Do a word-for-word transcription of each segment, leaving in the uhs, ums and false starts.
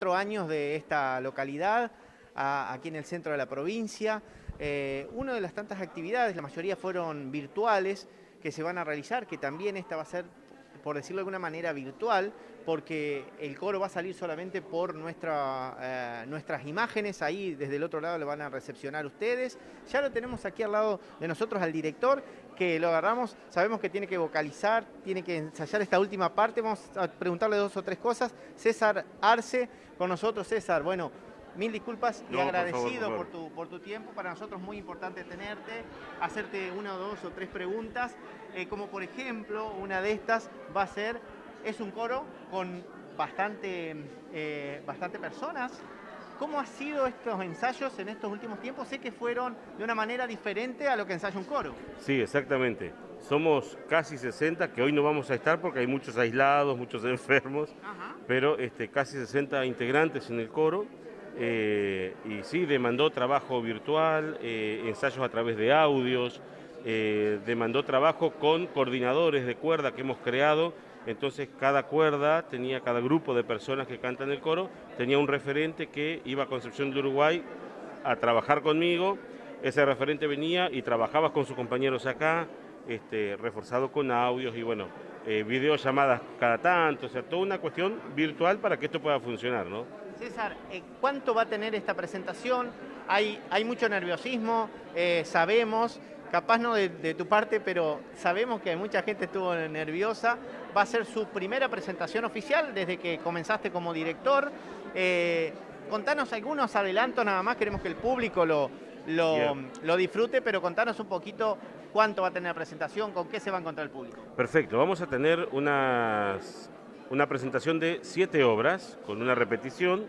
Cuatro años de esta localidad, a, aquí en el centro de la provincia. Eh, una de las tantas actividades, la mayoría fueron virtuales, que se van a realizar, que también esta va a ser, por decirlo de alguna manera, virtual, porque el coro va a salir solamente por nuestra, eh, nuestras imágenes. Ahí desde el otro lado lo van a recepcionar ustedes. Ya lo tenemos aquí al lado de nosotros al director, que lo agarramos, sabemos que tiene que vocalizar, tiene que ensayar esta última parte. Vamos a preguntarle dos o tres cosas. César Arce, con nosotros. César, bueno, mil disculpas y no, agradecido por, favor, por, por, tu, por tu tiempo. Para nosotros es muy importante tenerte, hacerte una o dos o tres preguntas, eh, como por ejemplo, una de estas va a ser, es un coro con bastante, eh, bastante personas. ¿Cómo han sido estos ensayos en estos últimos tiempos? Sé que fueron de una manera diferente a lo que ensaya un coro. Sí, exactamente. Somos casi sesenta, que hoy no vamos a estar porque hay muchos aislados, muchos enfermos, Ajá. pero este, casi sesenta integrantes en el coro. Eh, y sí, demandó trabajo virtual, eh, ensayos a través de audios, eh, demandó trabajo con coordinadores de cuerda que hemos creado. Entonces cada cuerda tenía, cada grupo de personas que cantan el coro, tenía un referente que iba a Concepción del Uruguay a trabajar conmigo. Ese referente venía y trabajaba con sus compañeros acá, este, reforzado con audios y bueno, eh, videollamadas cada tanto, o sea, toda una cuestión virtual para que esto pueda funcionar, ¿no? César, ¿cuánto va a tener esta presentación? Hay, hay mucho nerviosismo, eh, sabemos, capaz no de, de tu parte, pero sabemos que mucha gente estuvo nerviosa. Va a ser su primera presentación oficial desde que comenzaste como director. Eh, contanos algunos adelantos nada más, queremos que el público lo, lo, yeah. lo disfrute, pero contanos un poquito cuánto va a tener la presentación, con qué se va a encontrar el público. Perfecto, vamos a tener unas, una presentación de siete obras con una repetición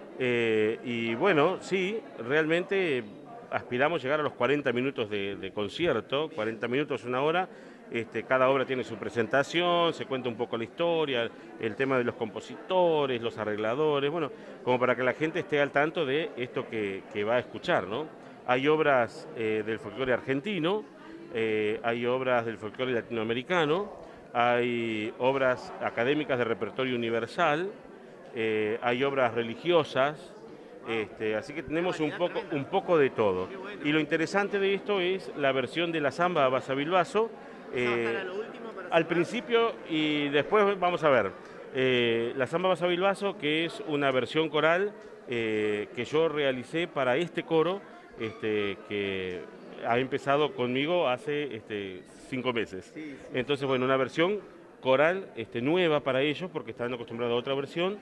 eh, y bueno, sí, realmente aspiramos a llegar a los cuarenta minutos de, de concierto, cuarenta minutos, una hora. Este, cada obra tiene su presentación, se cuenta un poco la historia, el tema de los compositores, los arregladores, bueno, como para que la gente esté al tanto de esto que, que va a escuchar, ¿no? Hay obras eh, del folclore argentino, eh, hay obras del folclore latinoamericano, hay obras académicas de repertorio universal, eh, hay obras religiosas. Este, así que tenemos un poco, un poco de todo. Y lo interesante de esto es la versión de la samba Basa Bilbaso. Eh, al principio y después vamos a ver. Eh, la samba Basa Bilbaso, que es una versión coral eh, que yo realicé para este coro, este, que ha empezado conmigo hace este, cinco meses. Entonces, bueno, una versión coral este, nueva para ellos, porque están acostumbrados a otra versión,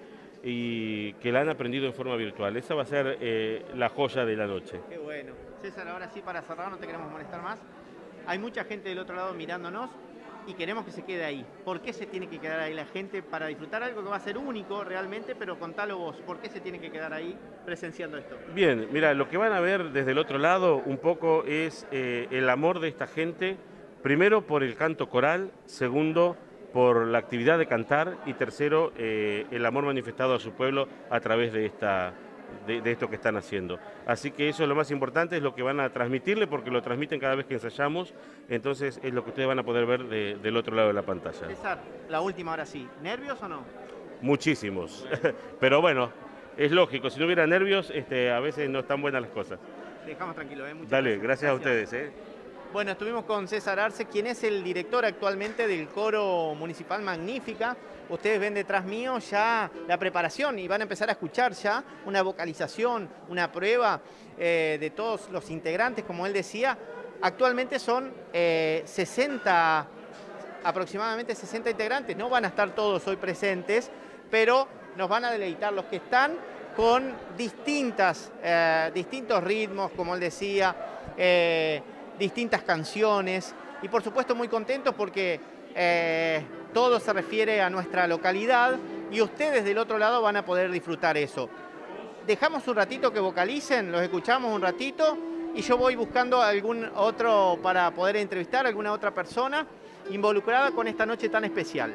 y que la han aprendido en forma virtual. Esa va a ser eh, la joya de la noche. Qué bueno. César, ahora sí, para cerrar, no te queremos molestar más. Hay mucha gente del otro lado mirándonos y queremos que se quede ahí. ¿Por qué se tiene que quedar ahí la gente para disfrutar algo que va a ser único realmente? Pero contalo vos, ¿por qué se tiene que quedar ahí presenciando esto? Bien, mira, lo que van a ver desde el otro lado un poco es eh, el amor de esta gente, primero por el canto coral, segundo por la actividad de cantar y tercero, eh, el amor manifestado a su pueblo a través de, esta, de, de esto que están haciendo. Así que eso es lo más importante, es lo que van a transmitirle, porque lo transmiten cada vez que ensayamos, entonces es lo que ustedes van a poder ver de, del otro lado de la pantalla. César, la última ahora sí, ¿nervios o no? Muchísimos, pero bueno, es lógico, si no hubiera nervios, este, a veces no están buenas las cosas. Dejamos tranquilo, ¿eh? Muchas Dale, gracias. gracias a ustedes. ¿eh? Bueno, estuvimos con César Arce, quien es el director actualmente del Coro Municipal Magnífica. Ustedes ven detrás mío ya la preparación y van a empezar a escuchar ya una vocalización, una prueba eh, de todos los integrantes, como él decía. Actualmente son eh, sesenta, aproximadamente sesenta integrantes. No van a estar todos hoy presentes, pero nos van a deleitar los que están con distintas, eh, distintos ritmos, como él decía, eh, distintas canciones y por supuesto muy contentos porque eh, todo se refiere a nuestra localidad y ustedes del otro lado van a poder disfrutar eso. Dejamos un ratito que vocalicen, los escuchamos un ratito y yo voy buscando algún otro para poder entrevistar, alguna otra persona involucrada con esta noche tan especial.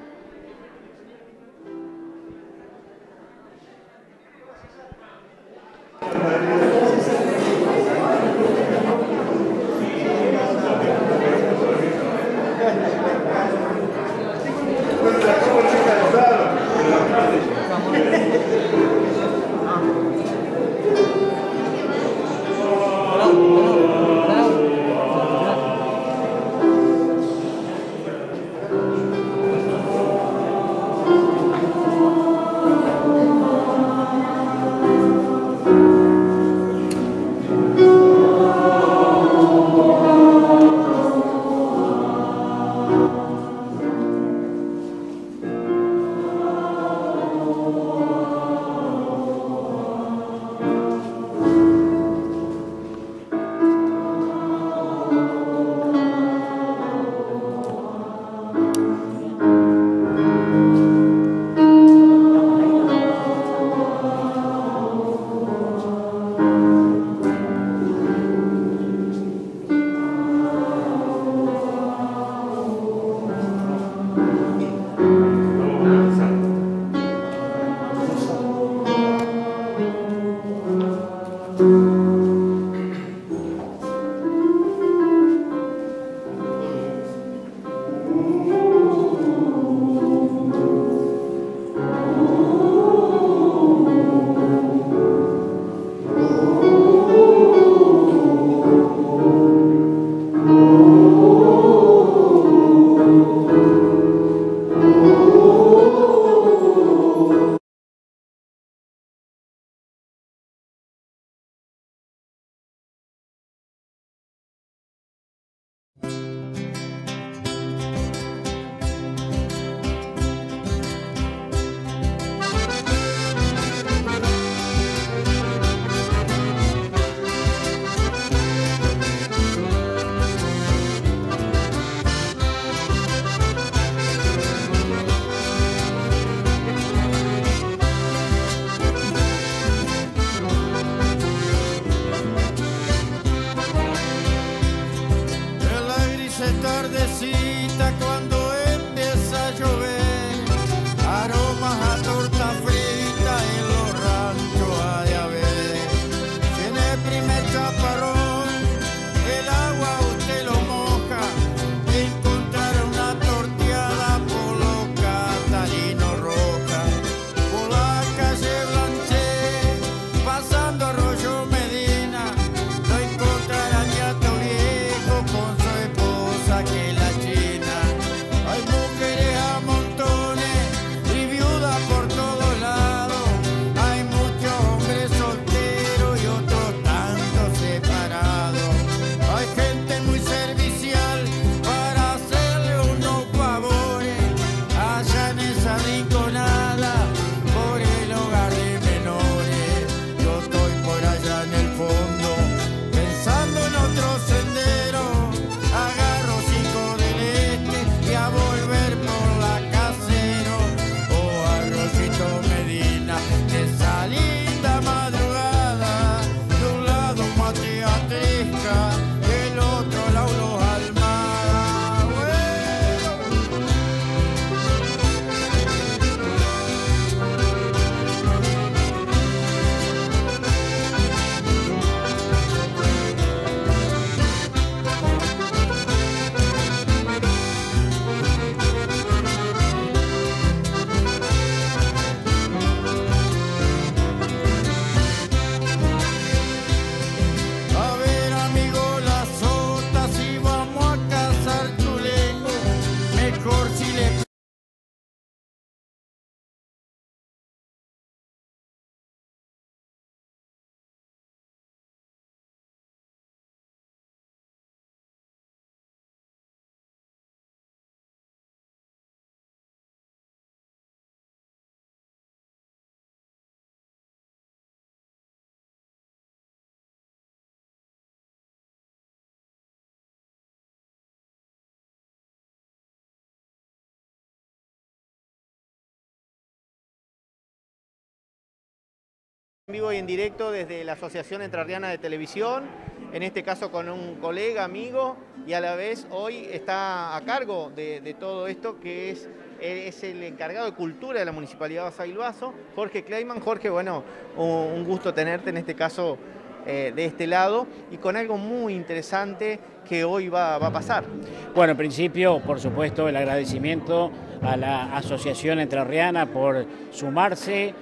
En vivo y en directo desde la Asociación Entrerriana de Televisión, en este caso con un colega, amigo, y a la vez hoy está a cargo de, de todo esto, que es, es el encargado de cultura de la Municipalidad de Basavilbaso, Jorge Kleiman. Jorge, bueno, un gusto tenerte en este caso eh, de este lado y con algo muy interesante que hoy va, va a pasar. Bueno, en principio, por supuesto, el agradecimiento a la Asociación Entrerriana por sumarse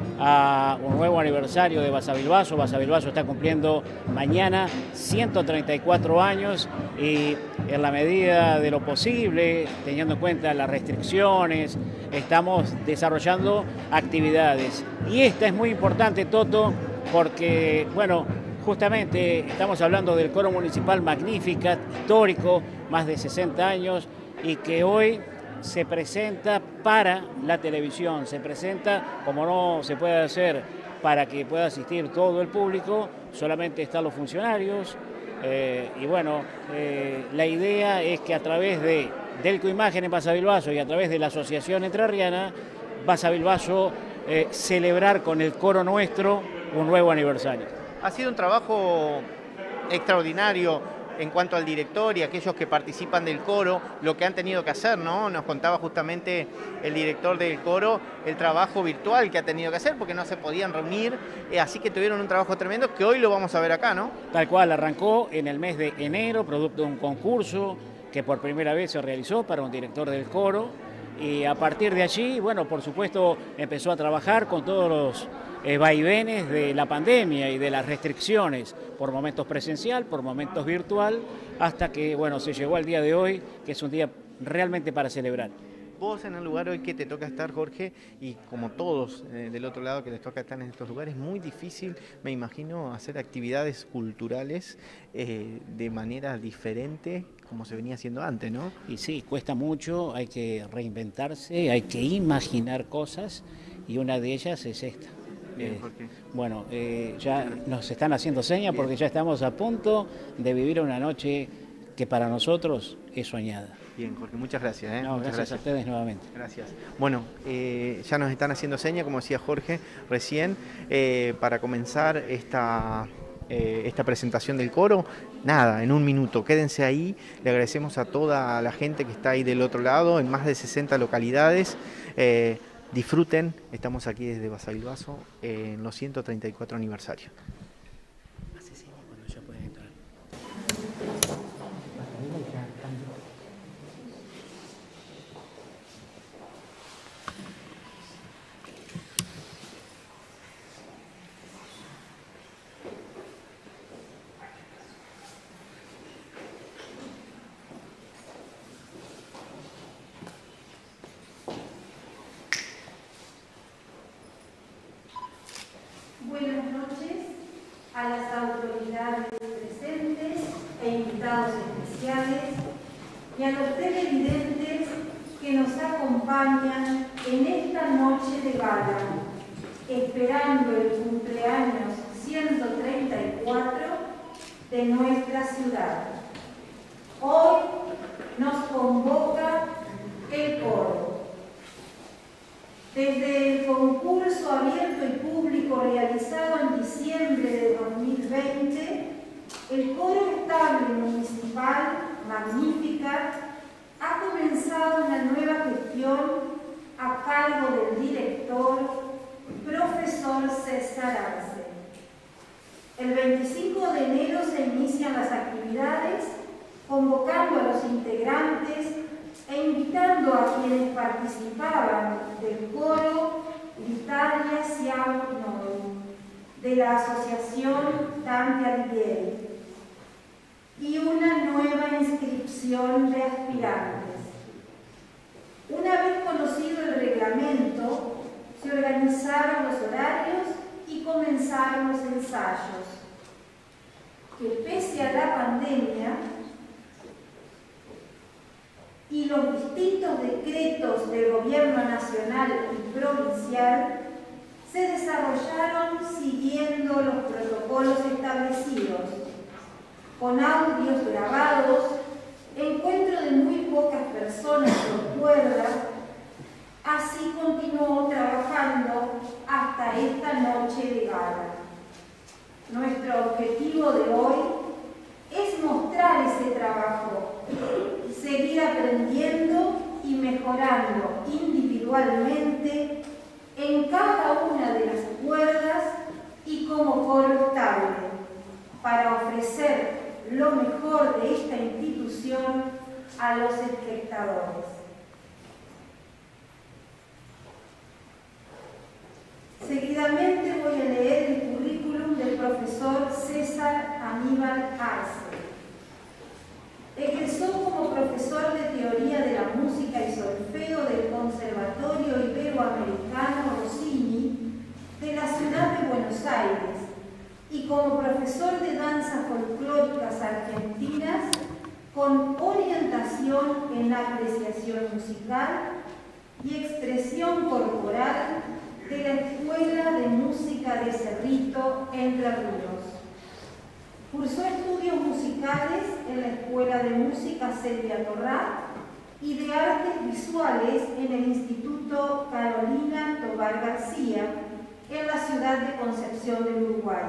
a un nuevo aniversario de Basavilbaso. Basavilbaso está cumpliendo mañana ciento treinta y cuatro años y en la medida de lo posible, teniendo en cuenta las restricciones, estamos desarrollando actividades. Y esta es muy importante, Toto, porque, bueno, justamente estamos hablando del Coro Municipal Magnífica, histórico, más de sesenta años, y que hoy se presenta para la televisión, se presenta como no se puede hacer para que pueda asistir todo el público, solamente están los funcionarios, eh, y bueno, eh, la idea es que a través de Delco Imagen en Basavilbaso y a través de la Asociación Entrerriana, Basavilbaso eh, celebrar con el coro nuestro un nuevo aniversario. Ha sido un trabajo extraordinario en cuanto al director y aquellos que participan del coro, lo que han tenido que hacer, ¿no? Nos contaba justamente el director del coro el trabajo virtual que ha tenido que hacer porque no se podían reunir, eh, así que tuvieron un trabajo tremendo que hoy lo vamos a ver acá, ¿no? Tal cual, arrancó en el mes de enero, producto de un concurso que por primera vez se realizó para un director del coro, y a partir de allí, bueno, por supuesto, empezó a trabajar con todos los Eh, vaivenes de la pandemia y de las restricciones, por momentos presencial, por momentos virtual, hasta que, bueno, se llegó al día de hoy, que es un día realmente para celebrar. Vos en el lugar hoy que te toca estar, Jorge, y como todos eh, del otro lado que les toca estar en estos lugares, es muy difícil, me imagino, hacer actividades culturales eh, de manera diferente como se venía haciendo antes, ¿no? Y sí, cuesta mucho, hay que reinventarse, hay que imaginar cosas, y una de ellas es esta. Bien, eh, Jorge. bueno, eh, ya nos están haciendo señas porque ya estamos a punto de vivir una noche que para nosotros es soñada. Bien, Jorge, muchas gracias. ¿eh? No, muchas gracias, gracias a ustedes nuevamente. Gracias. Bueno, eh, ya nos están haciendo señas, como decía Jorge recién, eh, para comenzar esta, eh, esta presentación del coro. Nada, en un minuto, quédense ahí. Le agradecemos a toda la gente que está ahí del otro lado, en más de sesenta localidades. Eh, Disfruten, estamos aquí desde Basavilbaso en los ciento treinta y cuatro aniversario. Hace señas cuando ya pueden entrar. Buenas noches a las autoridades presentes e invitados especiales y a los televidentes que nos acompañan en esta noche de gala, esperando el cumpleaños ciento treinta y cuatro de nuestra ciudad. Hoy nos convoca el coro. Desde el concurso abierto y público realizado en diciembre de dos mil veinte, el Coro Estable Municipal Magnífica ha comenzado una nueva gestión a cargo del director, profesor César Arce. El veinticinco de enero se inician las actividades, convocando a los integrantes e invitando a quienes participaban del coro L'Italia Siamo Noi, de la Asociación Dante Alighieri, y una nueva inscripción de aspirantes. Una vez conocido el reglamento, se organizaron los horarios y comenzaron los ensayos, que pese a la pandemia y los distintos decretos del Gobierno nacional y provincial, se desarrollaron siguiendo los protocolos establecidos, con audios grabados, encuentro de muy pocas personas por cuerda. Así continuó trabajando hasta esta noche de gala. Nuestro objetivo de hoy es mostrar ese trabajo, seguir aprendiendo y mejorando individualmente en cada una de las cuerdas y como coro estable, para ofrecer lo mejor de esta institución a los espectadores. Seguidamente voy a leer el currículum del profesor César Aníbal Arce. Egresó como profesor de Teoría de la Música y Solfeo del Conservatorio Iberoamericano Rossini de la ciudad de Buenos Aires y como profesor de danzas folclóricas argentinas con orientación en la apreciación musical y expresión corporal de la Escuela de Música de Cerrito, Entre Ríos. Cursó estudios musicales en la Escuela de Música Silvia Torrá y de Artes Visuales en el Instituto Carolina Tobar García, en la ciudad de Concepción del Uruguay.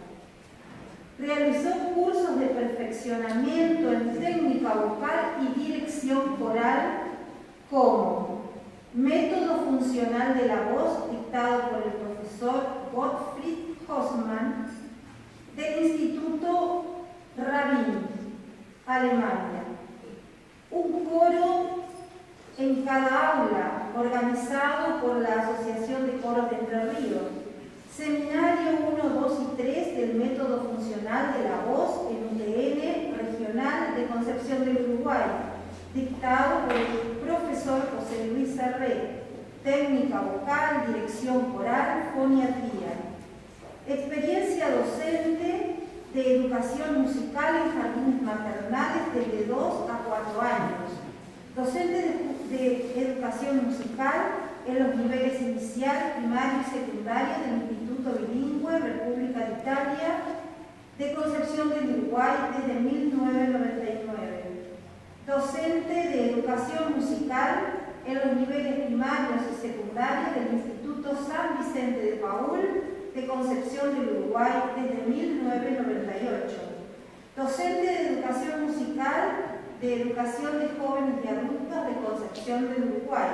Realizó cursos de perfeccionamiento en técnica vocal y dirección coral como Método Funcional de la Voz, dictado por el profesor Gottfried Hossmann, del Instituto Rabin, Alemania. Un coro en cada aula, organizado por la Asociación de Coros de Entre Ríos. Seminario uno, dos y tres del Método Funcional de la Voz en U T N Regional de Concepción del Uruguay, dictado por el profesor José Luis Serré. Técnica vocal, dirección coral, foniatría. Experiencia docente de educación musical en jardines maternales desde dos a cuatro años. Docente de, de educación musical en los niveles inicial, primario y secundario del Instituto Bilingüe República de Italia de Concepción del Uruguay desde mil novecientos noventa y nueve. Docente de educación musical en los niveles primarios y secundarios del Instituto San Vicente de Paúl de Concepción del Uruguay desde mil novecientos noventa y ocho. Docente de educación musical de educación de jóvenes y adultos de Concepción del Uruguay.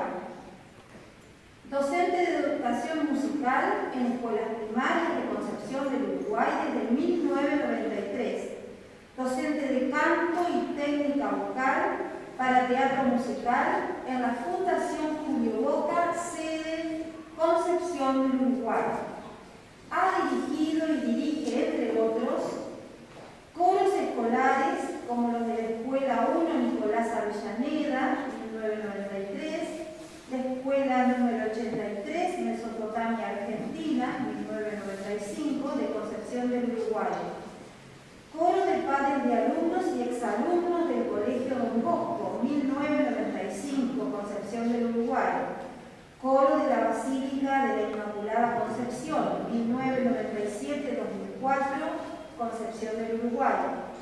Docente de educación musical en escuelas primarias de Concepción del Uruguay desde mil novecientos noventa y tres. Docente de canto y técnica vocal para teatro musical en la Fundación Julio Boca, sede Concepción del Uruguay. Ha dirigido y dirige, entre otros, coros escolares como los de la Escuela uno Nicolás Avellaneda, mil novecientos noventa y tres, la Escuela número ochenta y tres, Mesopotamia Argentina, mil novecientos noventa y cinco, de Concepción del Uruguay. Coro de padres de alumnos y exalumnos del Colegio Don Bosco, mil novecientos noventa y cinco, Concepción del Uruguay. Coro de la Basílica de la Inmaculada Concepción, mil novecientos noventa y siete a dos mil cuatro, Concepción del Uruguay.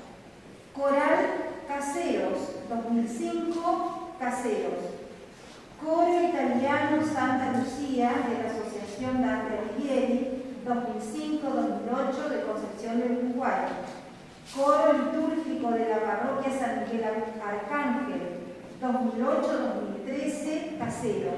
Coral Caseros, dos mil cinco, Caseros. Coro Italiano Santa Lucía de la Asociación Dante Alighieri, dos mil cinco a dos mil ocho, de Concepción del Uruguay. Coro litúrgico de la Parroquia San Miguel Arcángel, dos mil ocho a dos mil trece, Caseros.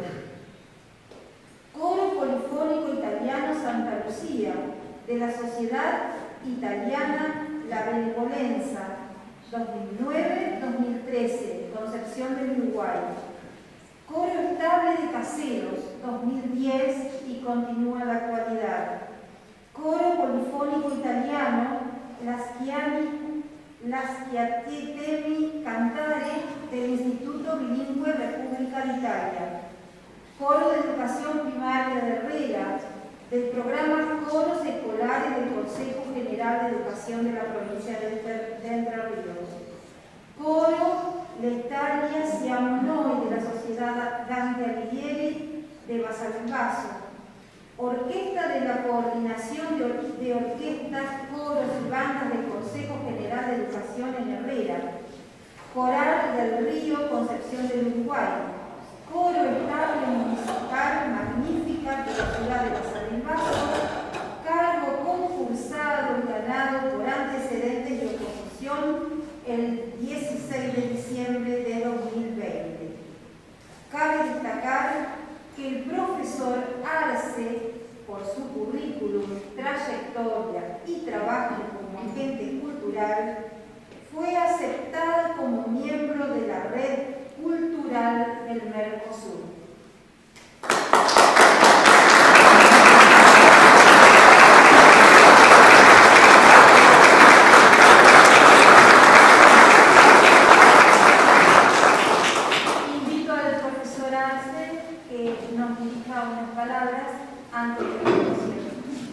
Coro Polifónico Italiano Santa Lucía, de la Sociedad Italiana La Benevolenza, dos mil nueve a dos mil trece, Concepción del Uruguay. Coro Estable de Caseros, dos mil diez y continúa en la actualidad. Coro Polifónico Italiano Las Chiani, Las Chiatetemi Cantare del Instituto Bilingüe República de Italia. Coro de Educación Primaria de Herrera, del programa Coros Escolares del Consejo General de Educación de la provincia de Entre Ríos. Coro Letaria Siamo Noi de la Sociedad Dante Alighieri de Basavilbaso. Orquesta de la Coordinación de, or de Orquestas, Coros y Bandas del Consejo General de Educación en Herrera. Coral del Río, Concepción del Uruguay. Coro Estable Municipal Magnífica de la ciudad de Basavilbaso. Cargo concursado y ganado red cultural del Mercosur. Invito al profesor Arce que nos dirija unas palabras antes de la conclusión.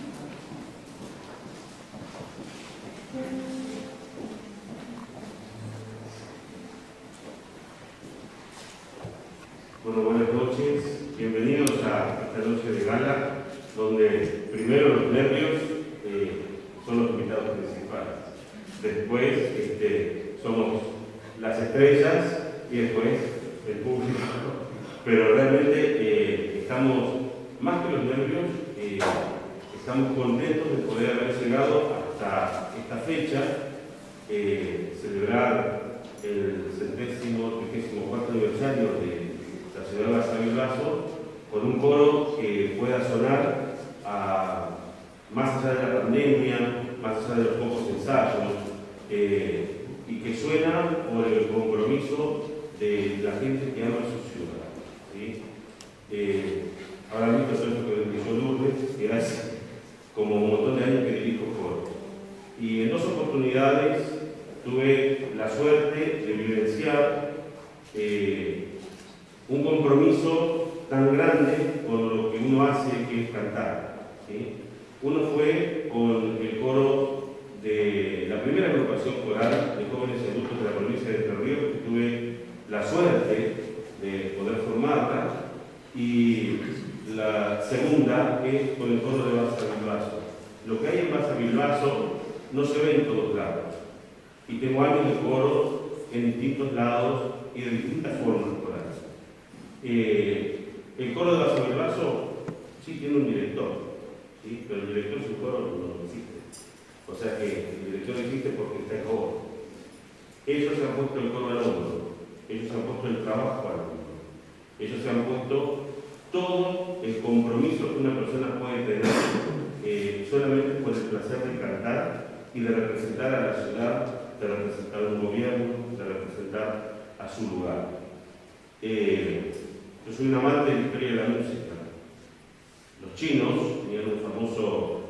Bueno, buenas noches, bienvenidos a esta noche de gala, donde primero los nervios eh, son los invitados principales, después este, somos las estrellas y después el público, pero realmente eh, estamos, más que los nervios, eh, estamos contentos de poder haber llegado hasta esta fecha, eh, celebrar el centésimo, trigésimo cuarto aniversario de la ciudad de Basavilbaso, con un coro que pueda sonar a, más allá de la pandemia, más allá de los pocos ensayos, eh, y que suena por el compromiso de la gente que ama su ciudad. ¿Sí? Eh, ahora mismo todo esto que dijo Lourdes, que hace como un montón de años que dirijo coros. Y en dos oportunidades tuve la suerte de vivenciar eh, un compromiso tan grande con lo que uno hace, que es cantar. ¿Sí? Uno fue con el coro de la primera agrupación coral de jóvenes adultos de la provincia de Entre Ríos, que tuve la suerte de poder formarla, y la segunda es con el coro de Basavilbaso. Lo que hay en Basavilbaso no se ve en todos lados, y tengo años de coro en distintos lados y de distintas formas corales. Eh, el coro de Basavilbaso sí tiene un director, ¿sí? Pero el director sin coro no existe. O sea que el director existe porque está en coro. Ellos se han puesto el coro al hombro, ellos se han puesto el trabajo al hombro, ellos se han puesto todo el compromiso que una persona puede tener eh, solamente por el placer de cantar y de representar a la ciudad, de representar a un gobierno, de representar a su lugar. Eh, yo soy un amante de la historia de la música. Los chinos tenían un famoso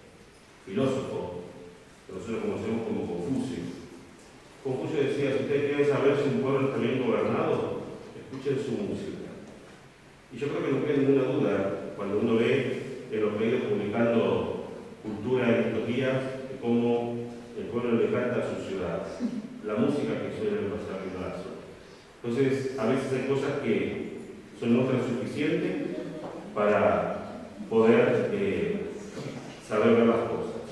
filósofo que nosotros conocemos como Confucio. Confucio decía: si ustedes quieren saber si un pueblo está bien gobernado, escuchen su música. Y yo creo que no queda ninguna duda cuando uno ve en los medios publicando cultura en estos días de cómo el pueblo le canta a su ciudad, la música que suena en Basavilbaso. Entonces, a veces hay cosas que son no tan suficientes para poder eh, saber ver las cosas.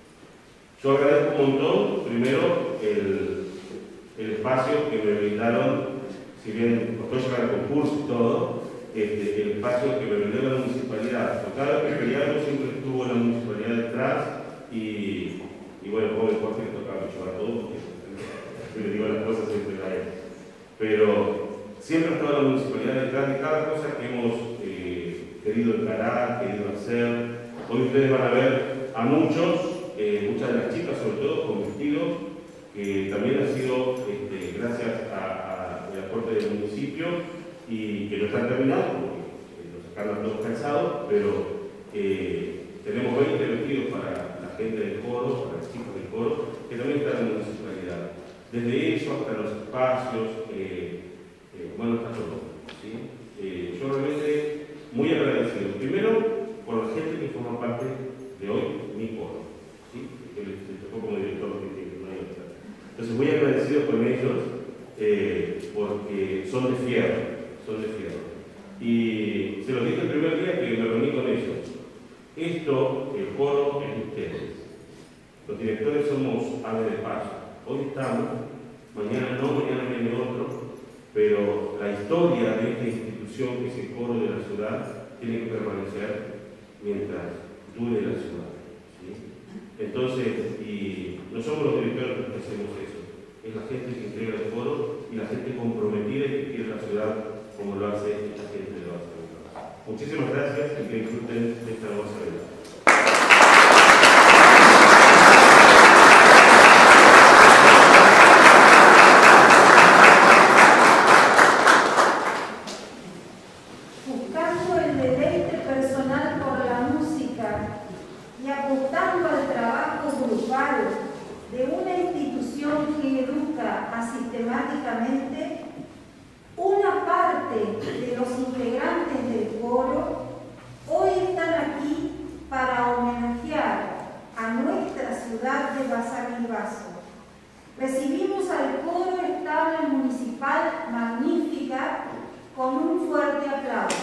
Yo agradezco un montón, primero, el, el espacio que me brindaron, si bien después llegar al concurso y todo, este, el espacio que me brindó la municipalidad. Porque cada vez que quería algo siempre estuvo la municipalidad detrás y, y bueno, como después que tocaba llevar todo, porque le digo las cosas siempre a él. Pero siempre ha estado la municipalidad detrás de cada cosa que hemos eh, querido encarar, querido hacer. Hoy ustedes van a ver a muchos, eh, muchas de las chicas sobre todo, con vestidos, que también ha sido este, gracias al aporte del municipio y que no están terminados, porque eh, nos sacaron todos cansados, pero eh, tenemos veinte vestidos para la gente del coro, para las chicas del coro, que también están en la municipalidad. Desde eso hasta los espacios, eh, eh, bueno, está todo. ¿Sí? Eh, yo realmente muy agradecido, primero por la gente que forma parte de hoy, mi coro, ¿sí? Que les tocó como director de no hay otra. Entonces, muy agradecido con ellos eh, porque son de fierro, son de fierro. Y se los dije el primer día que me reuní con ellos. Esto, el coro, es de ustedes. Los directores somos aves de paso. Hoy estamos, mañana no, mañana viene otro, pero la historia de esta institución, que es el coro de la ciudad, tiene que permanecer mientras dure la ciudad. ¿Sí? Entonces, y no somos los directores los que hacemos eso, es la gente que entrega el coro y la gente comprometida y que quiere la ciudad como lo hace la gente de Basavilbaso. Muchísimas gracias y que disfruten de esta nueva ciudad. justamente, una parte de los integrantes del coro hoy están aquí para homenajear a nuestra ciudad de Basavilbaso. Recibimos al coro estable municipal Magnífica con un fuerte aplauso.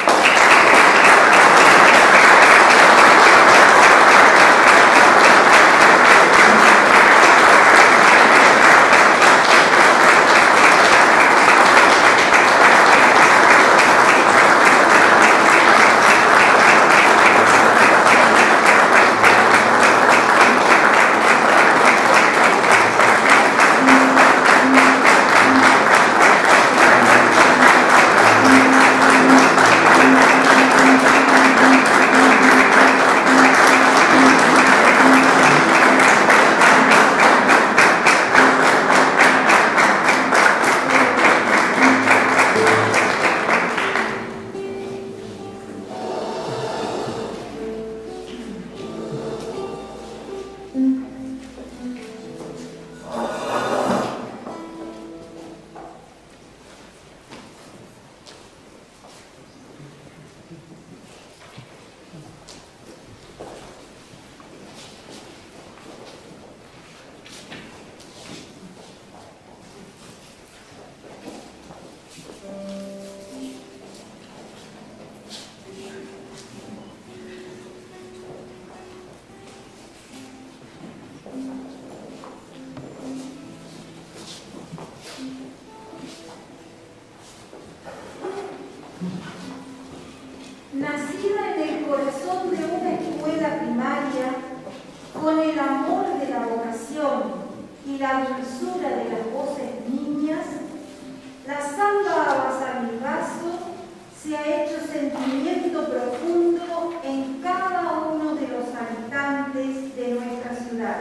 Nacida en el corazón de una escuela primaria, con el amor de la vocación y la dulzura de las voces niñas, la samba Basavilbaso se ha hecho sentimiento profundo en cada uno de los habitantes de nuestra ciudad.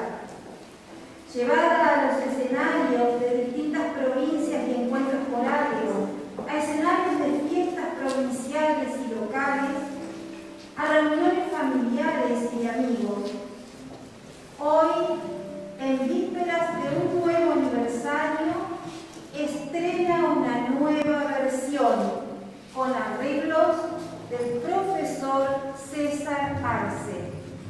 Llevada a los escenarios de distintas provincias y encuentros corales, a escenarios de fiestas provinciales y locales, a reuniones familiares y amigos. Hoy, en vísperas de un nuevo aniversario, estrena una nueva versión con arreglos del profesor César Arce.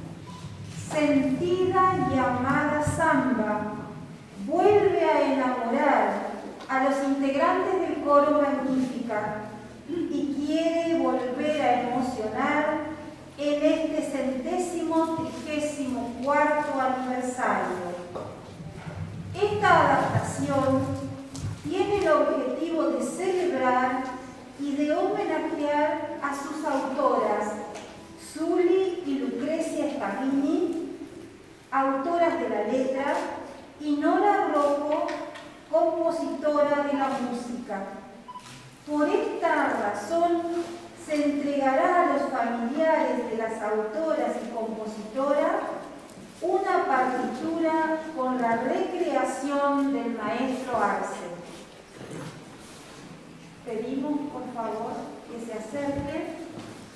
Sentida y amada samba vuelve a enamorar a los integrantes del coro Magnífica y quiere volver a emocionar en este centésimo trigésimo cuarto aniversario. Esta adaptación tiene el objetivo de celebrar y de homenajear a sus autoras, Zuli y Lucrecia Scavini, autoras de la letra, y Nora Rocco, compositora de la música. Por esta razón, se entregará a los familiares de las autoras y compositoras una partitura con la recreación del maestro Arce. Pedimos, por favor, que se acerquen.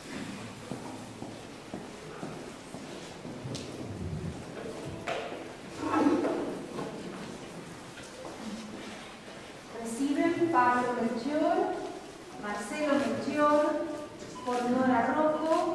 Reciben Pablo Melchior, Marcelo Melchior, por Nora Rocco.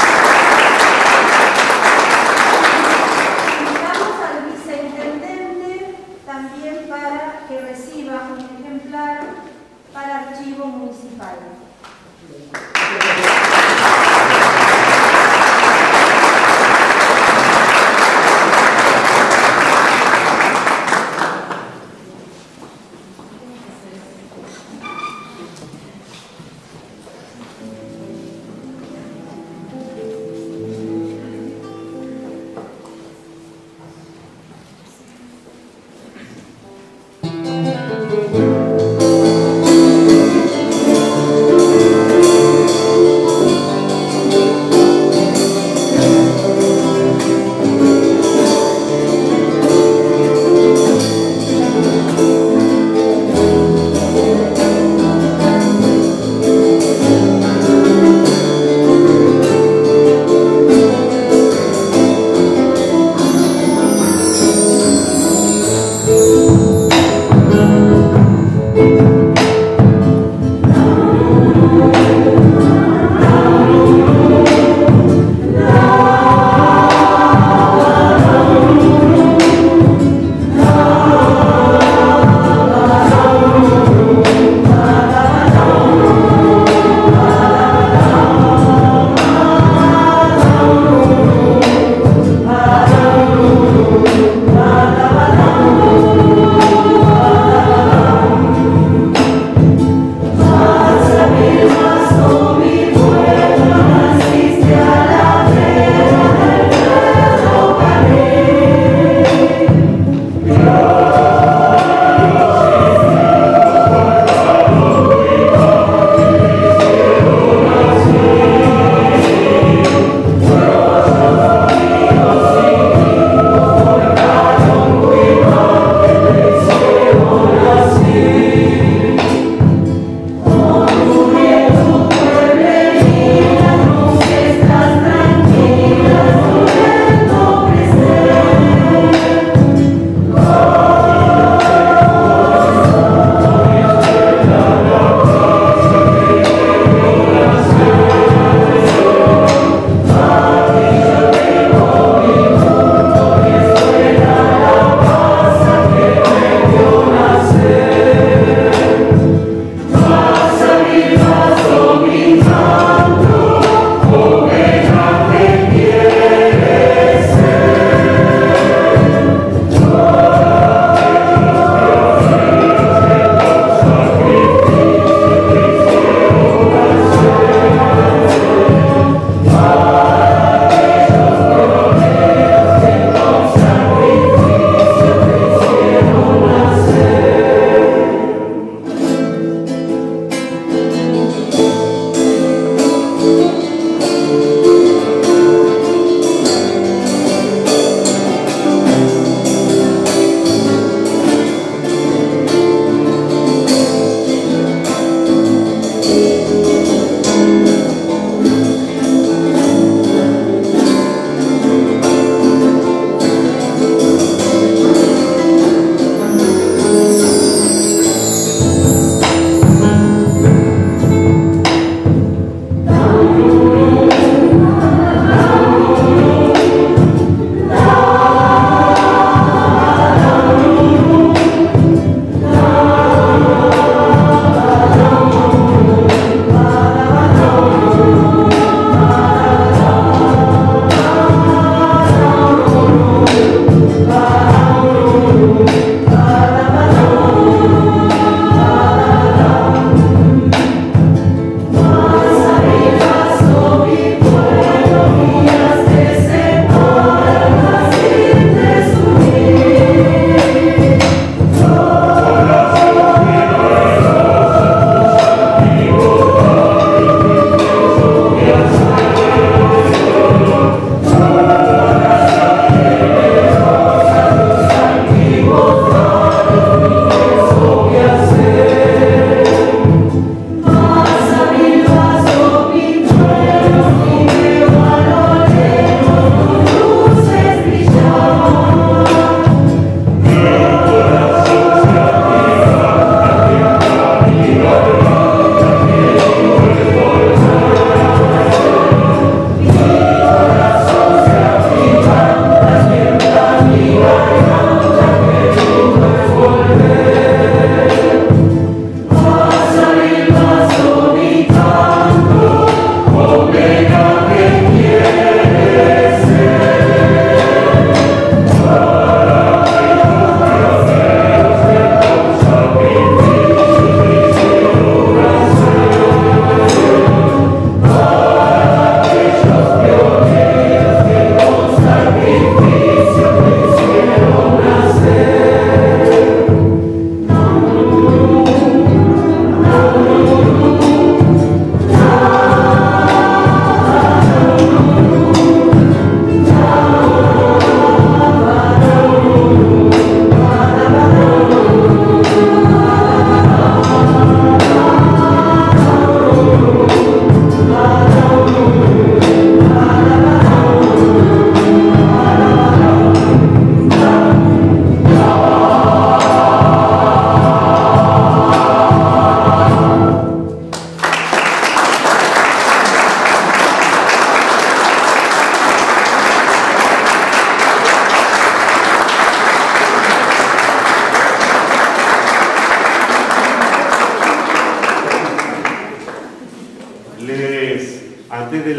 Invitamos al viceintendente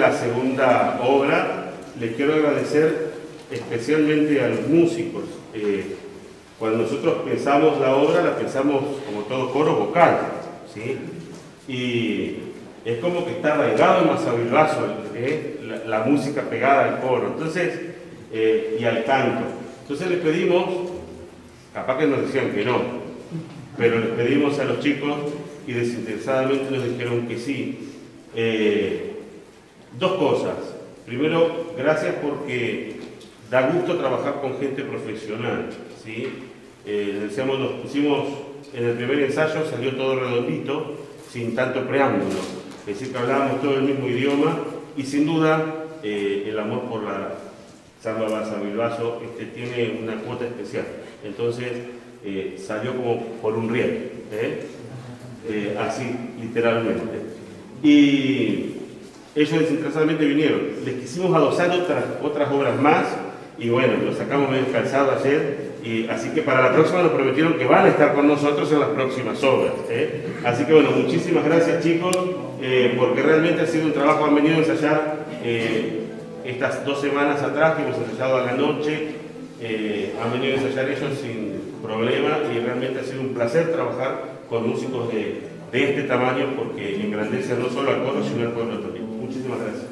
la segunda obra. Les quiero agradecer especialmente a los músicos. Eh, cuando nosotros pensamos la obra, la pensamos como todo coro vocal, ¿sí? Y es como que está arraigado en Masavilbaso, ¿eh? la, la música pegada al coro, entonces, eh, y al canto. Entonces les pedimos, capaz que nos decían que no, pero les pedimos a los chicos y desinteresadamente nos dijeron que sí. Eh, dos cosas. Primero, gracias porque da gusto trabajar con gente profesional, ¿sí? Eh, decíamos, nos pusimos en el primer ensayo, salió todo redondito, sin tanto preámbulo. Es decir, que hablábamos todo el mismo idioma y sin duda eh, el amor por la samba Basavilbaso este, tiene una cuota especial. Entonces eh, salió como por un riel, ¿eh? Eh, así, literalmente. Y ellos desinteresadamente vinieron. Les quisimos adosar otras, otras obras más y bueno, lo sacamos medio cansado ayer. Y, así que para la próxima nos prometieron que van a estar con nosotros en las próximas obras, ¿eh? Así que bueno, muchísimas gracias chicos, eh, porque realmente ha sido un trabajo. Han venido a ensayar eh, estas dos semanas atrás, que hemos ensayado a la noche, eh, han venido a ensayar ellos sin problema y realmente ha sido un placer trabajar con músicos de, de este tamaño, porque engrandece no solo al coro, sino al pueblo también. Muchísimas gracias.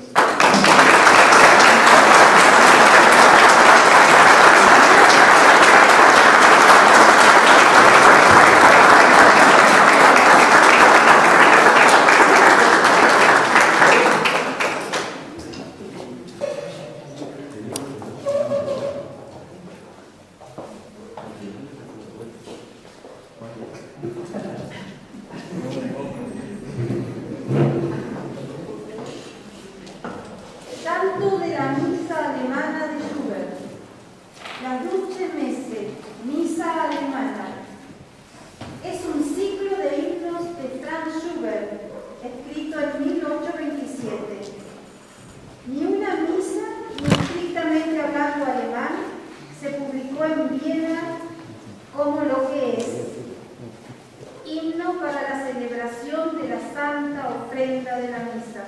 Canto de la misa alemana de Schubert. La Dulce Messe, misa alemana. Es un ciclo de himnos de Franz Schubert, escrito en mil ochocientos veintisiete. Ni una misa, ni estrictamente hablando alemán, se publicó en Viena como lo que es himno para la celebración de la Santa Ofrenda de la Misa.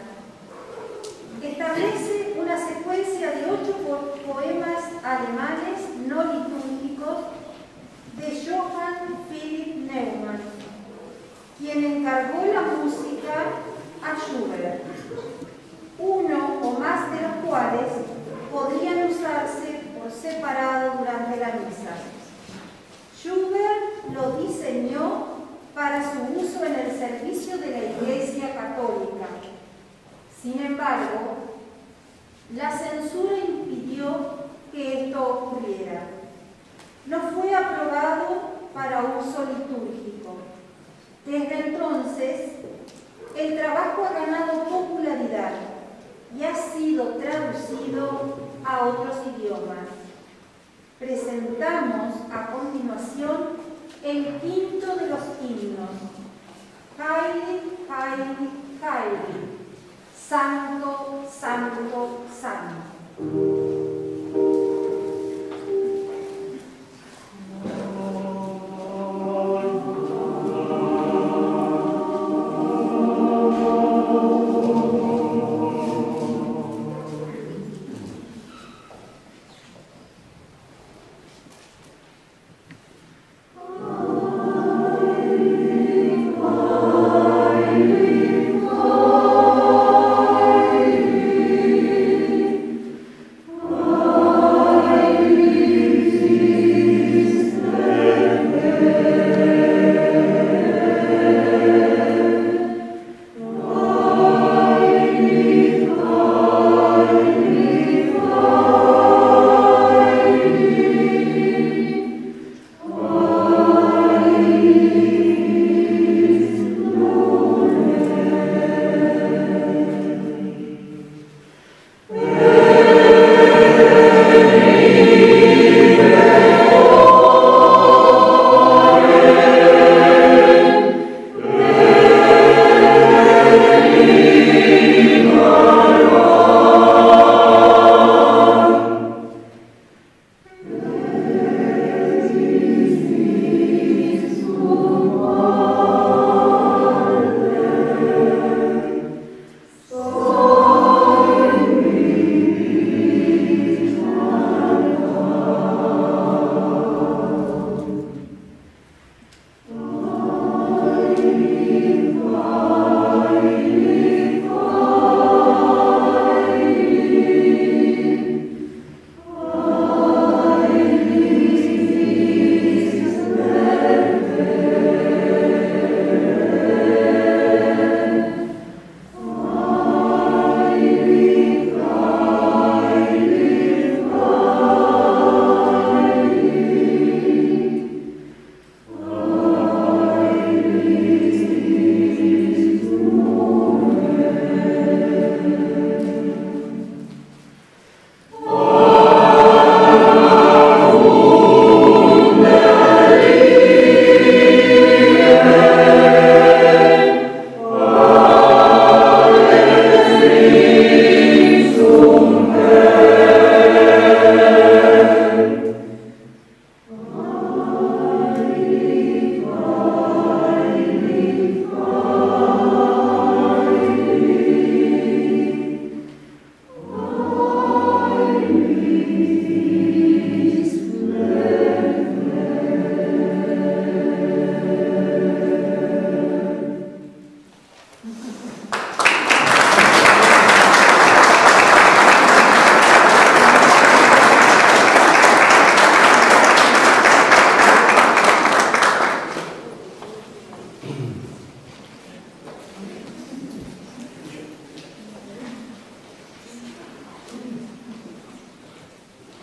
Establece una secuencia de ocho po poemas alemanes no litúrgicos de Johann Philipp Neumann, quien encargó la música a Schubert, uno o más de los cuales podrían usarse por separado durante la misa. Schubert lo diseñó para su uso en el servicio de la Iglesia Católica. Sin embargo, la censura impidió que esto ocurriera. No fue aprobado para uso litúrgico. Desde entonces, el trabajo ha ganado popularidad y ha sido traducido a otros idiomas. Presentamos a continuación el quinto de los himnos, Heilig, Heilig, Heilig. Santo, santo, santo. Oh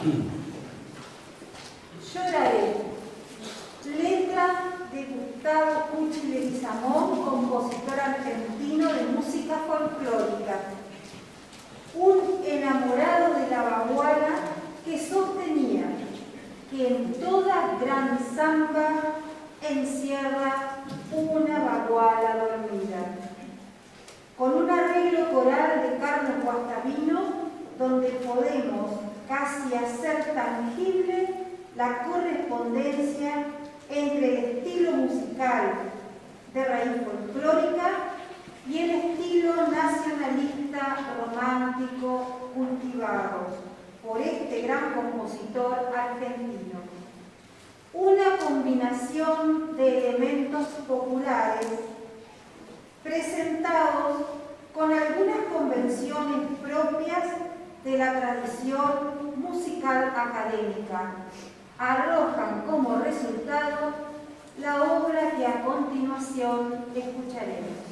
Lloraré. Letra de Gustavo Cuchi Leguizamón, compositor argentino de música folclórica. Un enamorado de la baguala que sostenía que en toda gran samba encierra una baguala dormida. Con un arreglo coral de Carlos Guastavino, donde podemos casi hacer tangible la correspondencia entre el estilo musical de raíz folclórica y el estilo nacionalista romántico cultivados por este gran compositor argentino. Una combinación de elementos populares presentados con algunas convenciones propias de la tradición musical académica, arrojan como resultado la obra que a continuación escucharemos.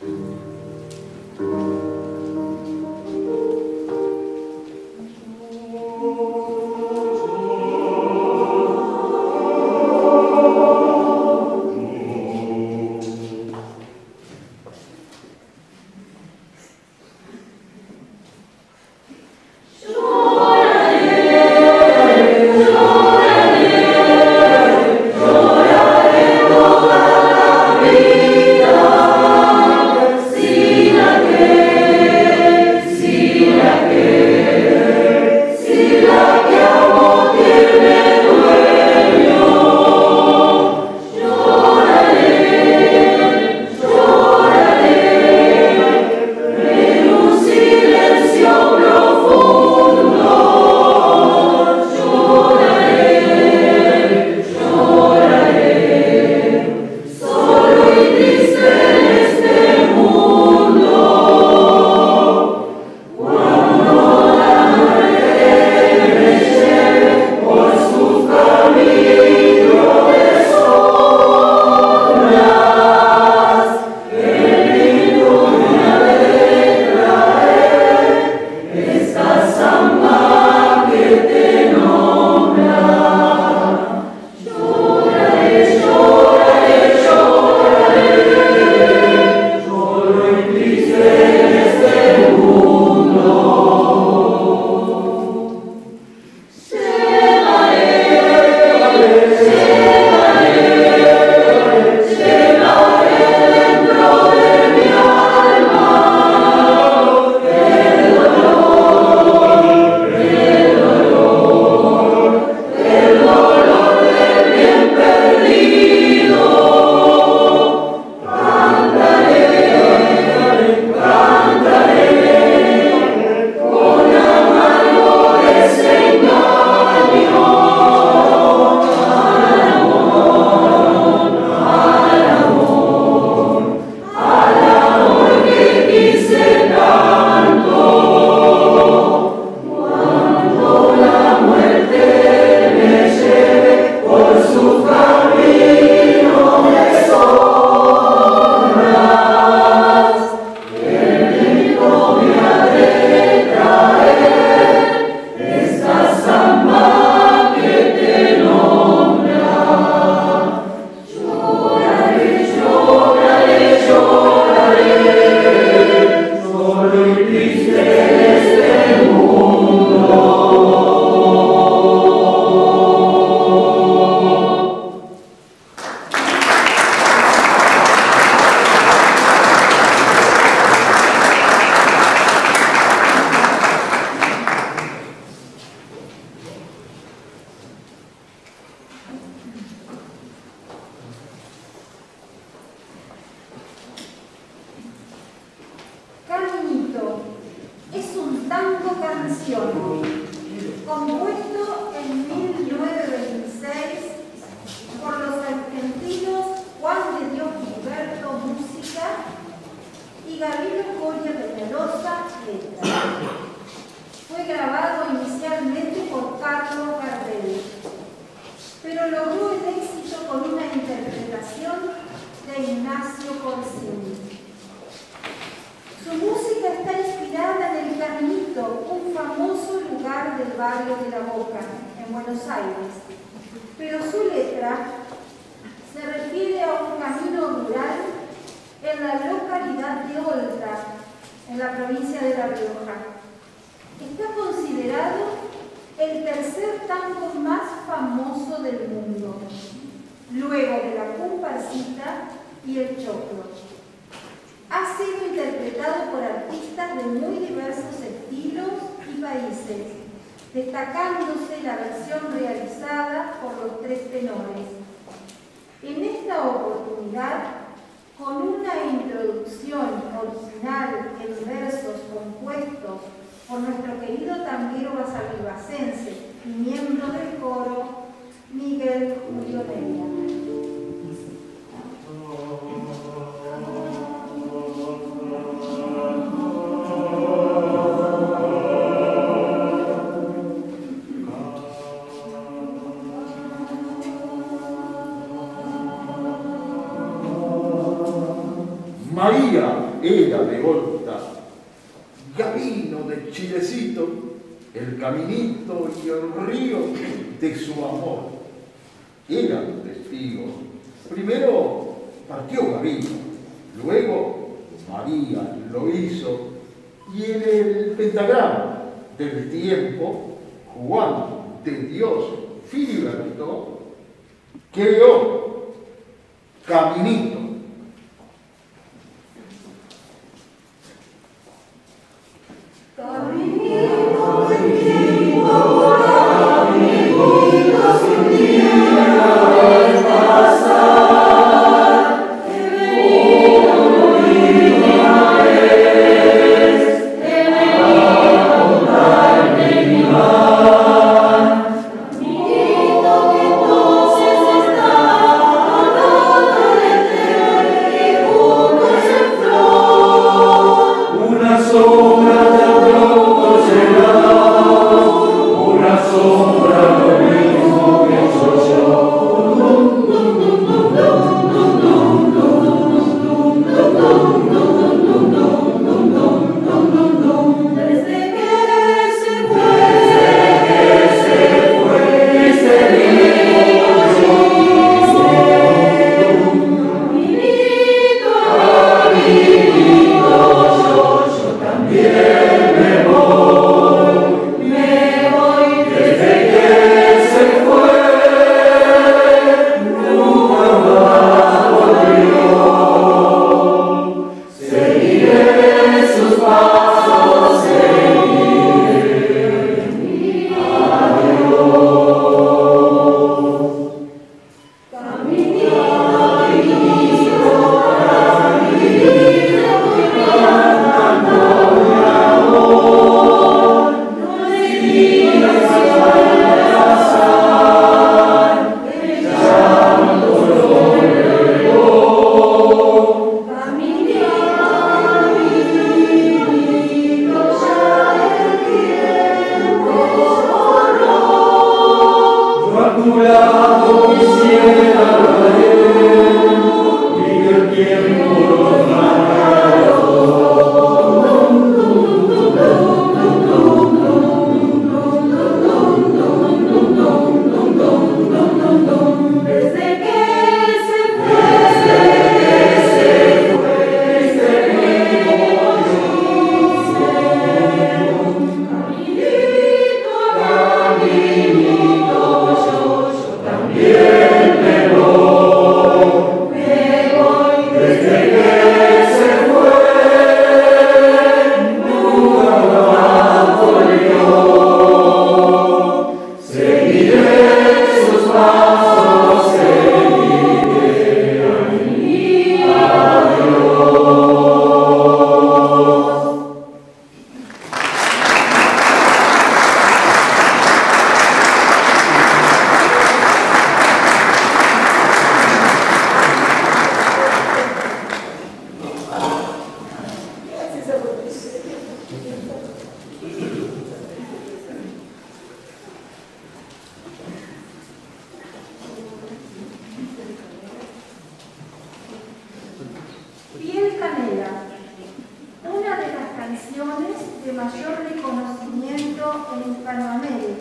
compuesto en mil novecientos veintiséis por los argentinos Juan de Dios Gilberto, música, y Gabriel Coria Peñalosa, letra. Fue grabado inicialmente por Carlos Gardel, pero logró el éxito con una interpretación de Ignacio Corsini. Su música está inspirada en el Carnito, un famoso lugar del del barrio de La Boca, en Buenos Aires, pero su letra se refiere a un camino rural en la localidad de Oltra, en la provincia de La Rioja. Está considerado el tercer tango más famoso del mundo, luego de la comparsita y el choclo. Ha sido interpretado por artistas de muy diversos estilos y países, destacándose la versión realizada por los tres tenores. En esta oportunidad, con una introducción original en versos compuestos por nuestro querido tanguero basavilbasense y miembro del coro, Miguel Julio Neira. María era de Olta, camino de Chilecito, el caminito y el río de su amor. Eran testigos. Primero partió Gavino, luego María lo hizo, y en el pentagrama del tiempo, Juan de Dios Filiberto creó Caminito. de mayor reconocimiento en Hispanoamérica.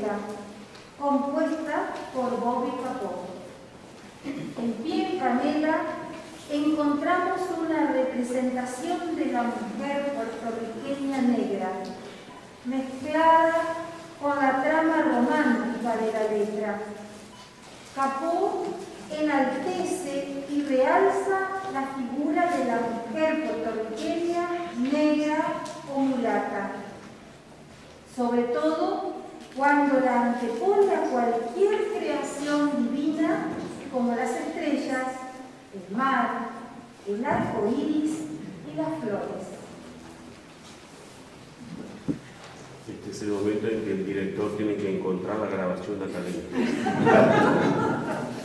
por Bobby Capó. En pie en canela encontramos una representación de la mujer puertorriqueña negra, mezclada con la trama romántica de la letra. Capó enaltece y realza la figura de la mujer puertorriqueña negra o mulata, sobre todo cuando la antepone a cualquier creación divina como las estrellas, el mar, el arco iris y las flores. Este es el momento en que el director tiene que encontrar la grabación de Catalina.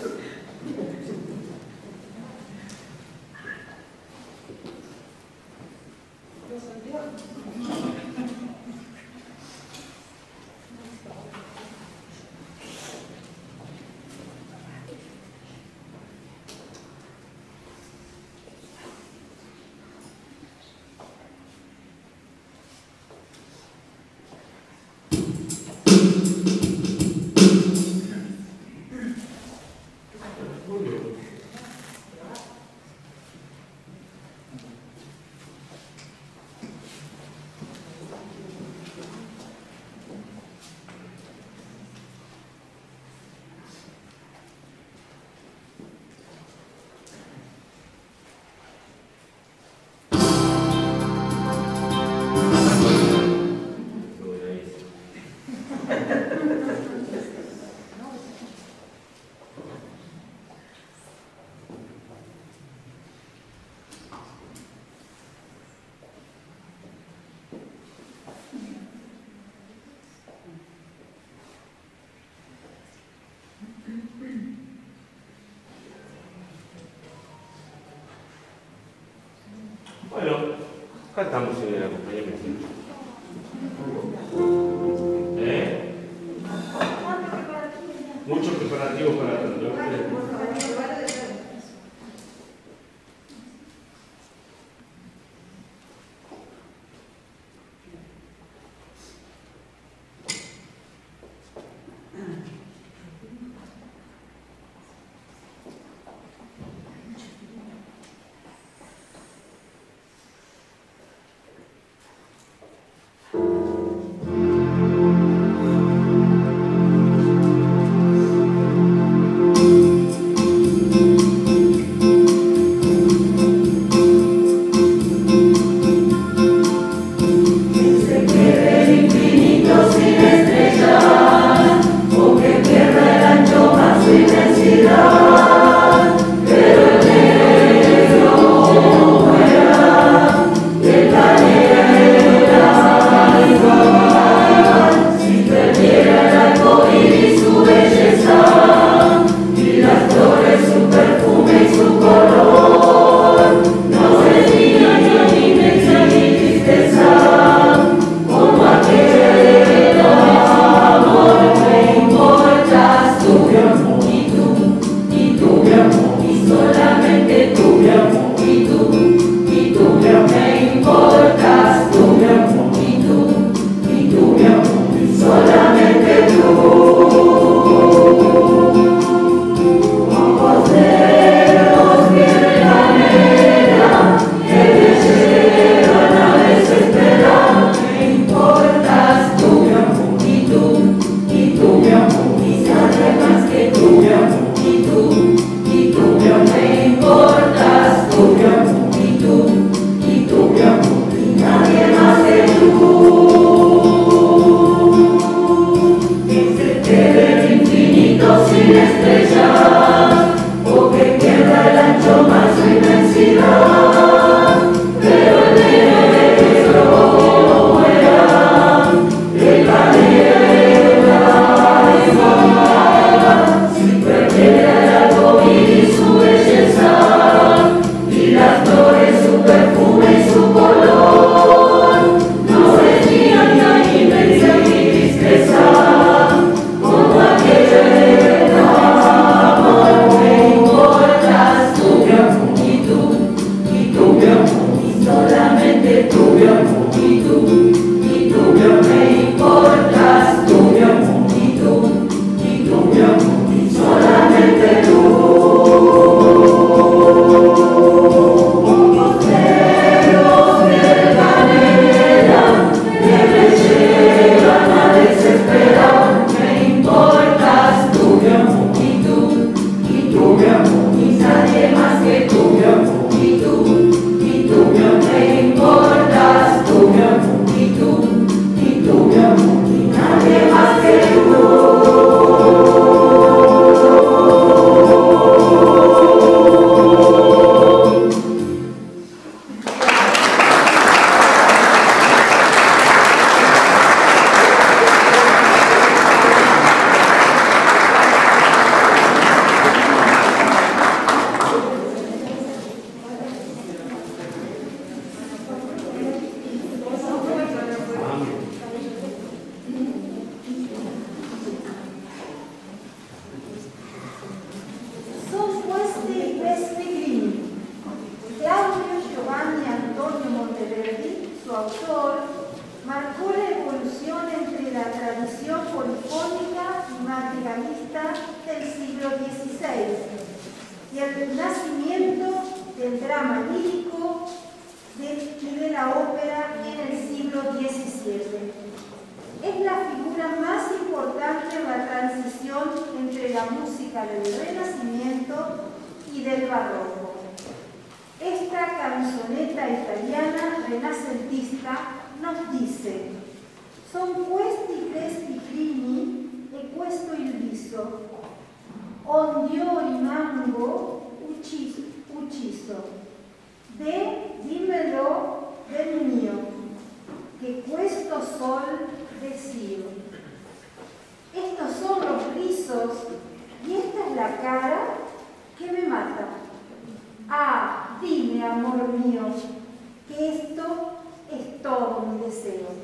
Bueno, cantamos en el acompañamiento. ¿Eh? Muchos preparativos para cantar. madrigalista del siglo dieciséis y el nacimiento del drama lírico de, y de la ópera en el siglo diecisiete. Es la figura más importante en la transición entre la música del Renacimiento y del Barroco. Esta canzoneta italiana renacentista nos dice: son questi crespi crini e questo il viso, ond'io rimango ucciso, ucciso. De dímelo del mio, que questo sol desio. Estos son los rizos y esta es la cara que me mata. Ah, dime, amor mío, que esto es todo mi deseo.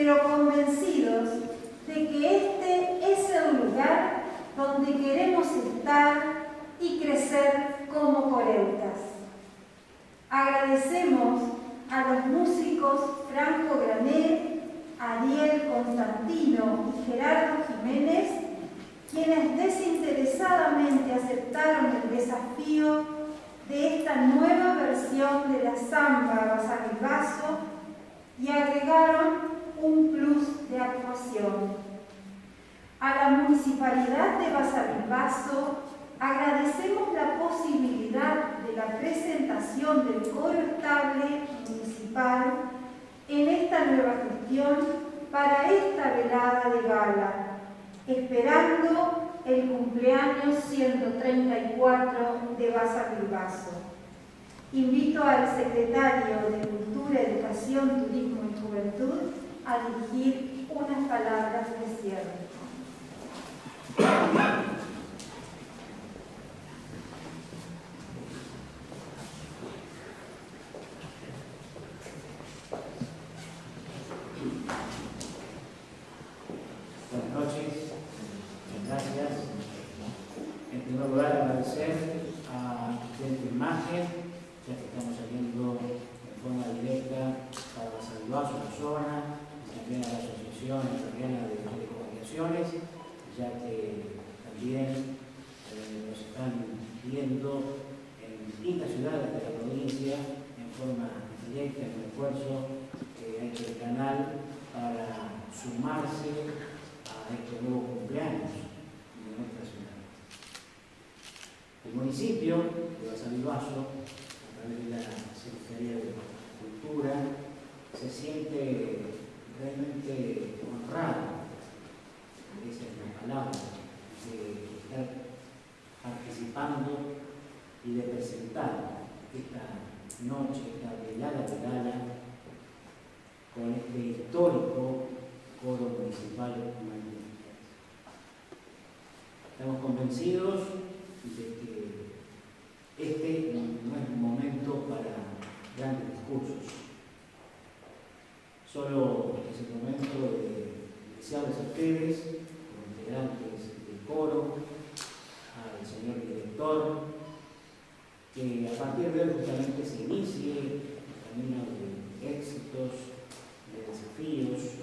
pero convencidos de que este es el lugar donde queremos estar y crecer como coreutas. Agradecemos a los músicos Franco Granet, Ariel Constantino y Gerardo Jiménez, quienes desinteresadamente aceptaron el desafío de esta nueva versión de la samba Basavilbaso y agregaron un plus de actuación. A la Municipalidad de Basavilbaso agradecemos la posibilidad de la presentación del coro estable municipal en esta nueva gestión para esta velada de gala, esperando el cumpleaños ciento treinta y cuatro de Basavilbaso. Invito al secretario de Cultura, Educación, Turismo y Juventud a dirigir unas palabras de cierre. Buenas noches, muchas gracias. En primer lugar, agradecer a Centro Imagen, ya que estamos saliendo de forma directa para Basavilbaso, la zona, y también a la Asociación Entrerriana de Telecomunicaciones, ya que también eh, nos están viendo en distintas ciudades de la provincia en forma directa, en el esfuerzo que ha hecho el canal para sumarse a este nuevo cumpleaños de nuestra ciudad. El municipio de Basavilbaso, a través de la Secretaría de Cultura, se siente realmente honrado, esa es la palabra, de estar participando y de presentar esta noche, esta velada de gala, con este histórico coro municipal magnífico. Estamos convencidos de que este no es un momento para grandes discursos. Solo es el momento de desearles a ustedes, como integrantes del coro, al señor director, que a partir de hoy justamente se inicie el camino de éxitos, de desafíos.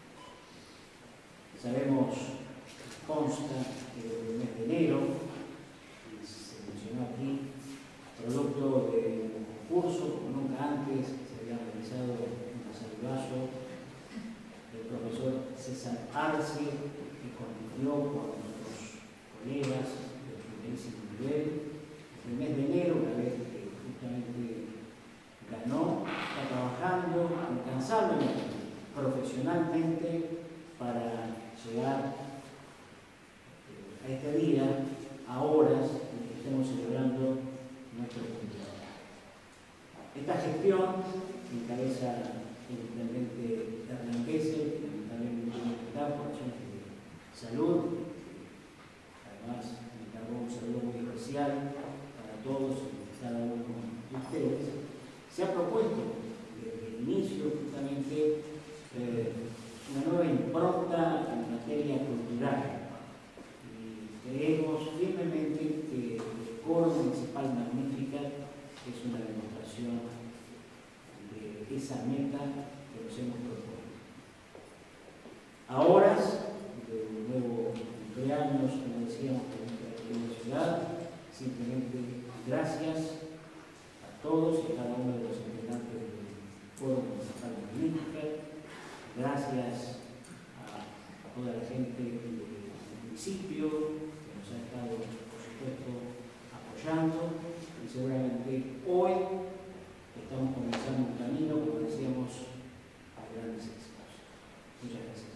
Sabemos, consta que desde el mes de enero, y se mencionó aquí, producto de un concurso como nunca antes se había realizado en Basavilbaso, el profesor César Arce, que compitió con nuestros colegas de primerísimo nivel. Desde el mes de enero, una vez que justamente ganó, está trabajando incansablemente, profesionalmente, para llegar a este día, a horas en que estemos celebrando nuestro cumpleaños. Esta gestión que encabeza el intendente Hernán Kessel, que también me encargó por razones de salud. Además, me encargó un saludo muy especial para todos y cada uno de ustedes. Se ha propuesto desde el inicio justamente eh, una nueva impronta en materia cultural. Y creemos firmemente que el coro municipal Magnífica es una demostración de esa meta que nos hemos propuesto. A horas de un nuevo cumpleaños, como decíamos, en nuestra querida ciudad, simplemente gracias a todos y a cada uno de los integrantes del coro municipal Magnífica. Gracias a, a toda la gente del municipio que nos ha estado, por supuesto, apoyando, y seguramente hoy estamos comenzando un camino, como decíamos, a grandes éxitos. Muchas gracias.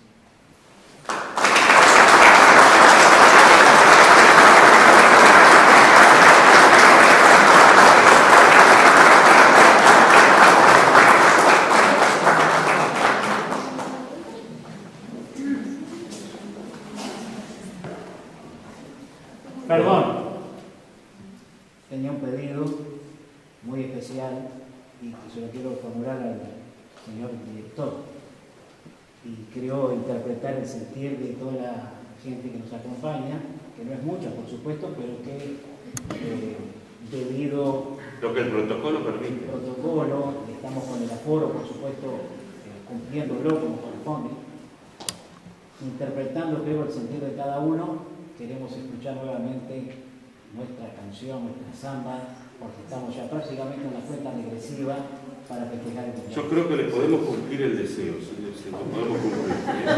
Perdón, tenía un pedido muy especial y que se lo quiero formular al señor director. Y creo interpretar el sentir de toda la gente que nos acompaña, que no es mucha por supuesto, pero que eh, debido lo que el protocolo permite. El protocolo, estamos con el aforo, por supuesto, eh, cumpliéndolo como corresponde, interpretando creo el sentir de cada uno. Queremos escuchar nuevamente nuestra canción, nuestra samba, porque estamos ya prácticamente en la cuenta regresiva para festejar el cumpleaños. Yo creo que le podemos cumplir el deseo, señor, si lo podemos cumplir.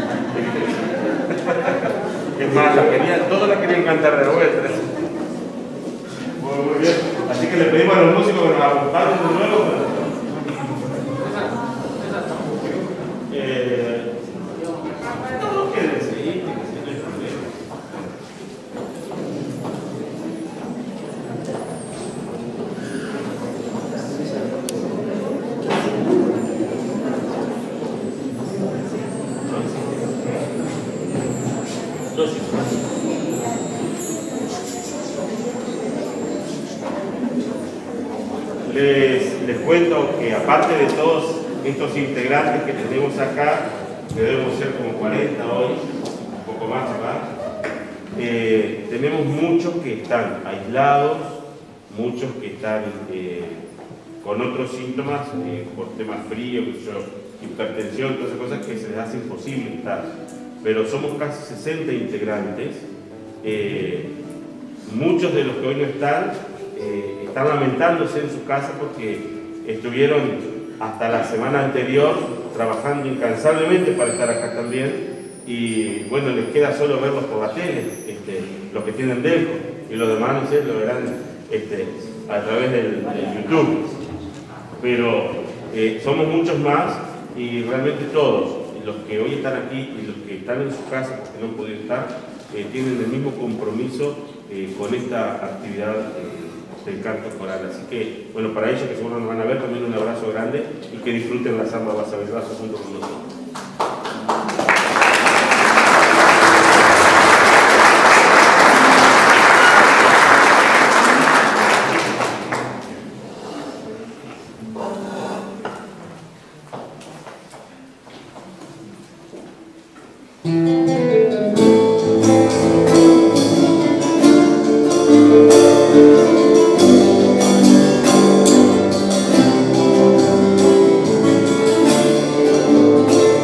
Es más, la querían, todos la querían cantar de vuelta. Muy, muy bien. Así que le pedimos a los músicos que nos acompañen de nuevo. Eh, no, quédense ahí, no hay problema. Les, les cuento que aparte de todos estos integrantes que tenemos acá, que debemos ser como cuarenta hoy, un poco más acá, eh, tenemos muchos que están aislados, muchos que están eh, con otros síntomas, eh, por temas fríos, hipertensión, todas esas cosas que se les hace imposible estar. Pero somos casi sesenta integrantes, eh, muchos de los que hoy no están, eh, están lamentándose en su casa porque estuvieron hasta la semana anterior trabajando incansablemente para estar acá también, y bueno, les queda solo verlos por la tele, este, los que tienen Delco, y los demás no sé, lo verán este, a través del, del YouTube. Pero eh, somos muchos más, y realmente todos, los que hoy están aquí y los que están en su casa porque no han podido estar, eh, tienen el mismo compromiso eh, con esta actividad eh, del canto coral. Así que, bueno, para ellos que seguro nos van a ver, también un abrazo grande y que disfruten la samba Basavilbaso junto con nosotros. Thank